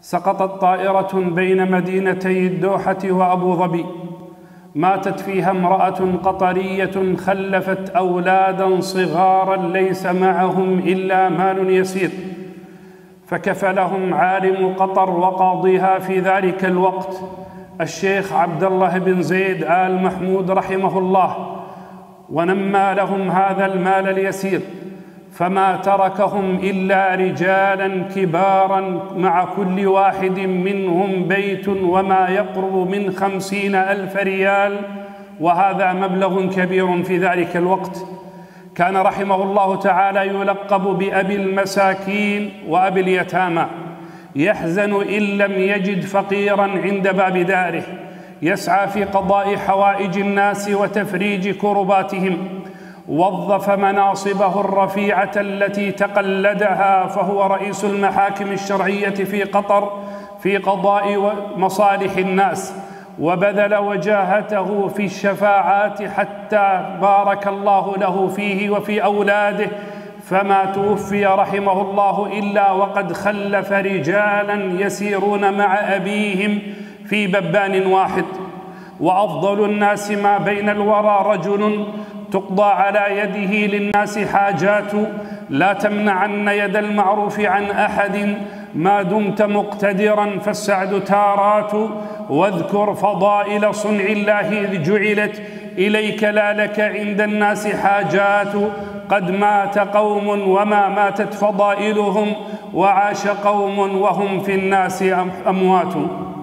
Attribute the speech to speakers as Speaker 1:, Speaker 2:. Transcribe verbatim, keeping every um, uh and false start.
Speaker 1: سقطت طائرة بين مدينتي الدوحة وأبو ظبي، ماتت فيها امرأة قطرية خلفت أولادا صغارا ليس معهم إلا مال يسير، فكفلهم عالم قطر وقاضيها في ذلك الوقت الشيخ عبد الله بن زيد آل محمود رحمه الله، ونمى لهم هذا المال اليسير، فما تركهم إلا رجالا كبارا مع كل واحد منهم بيت وما يقرب من خمسين ألف ريال، وهذا مبلغ كبير في ذلك الوقت. كان رحمه الله تعالى يلقب بأبي المساكين وأبي اليتامى، يحزن إن لم يجد فقيرا عند باب داره، يسعى في قضاء حوائج الناس وتفريج كرباتهم. وظف مناصبه الرفيعة التي تقلدها، فهو رئيس المحاكم الشرعية في قطر في قضاء مصالح الناس، وبذل وجاهته في الشفاعات حتى بارك الله له فيه وفي أولاده، فما توفي رحمه الله إلا وقد خلف رجالا يسيرون مع أبيهم في ببان واحد. وأفضل الناس ما بين الورى رجل تقضى على يده للناس حاجات، لا تمنعن يد المعروف عن أحد ما دمت مقتدرا فالسعد تارات. واذكر فضائل صنع الله إذ جعلت إليك لا لك عند الناس حاجات، قد مات قوم وما ماتت فضائلهم، وعاش قوم وهم في الناس أموات.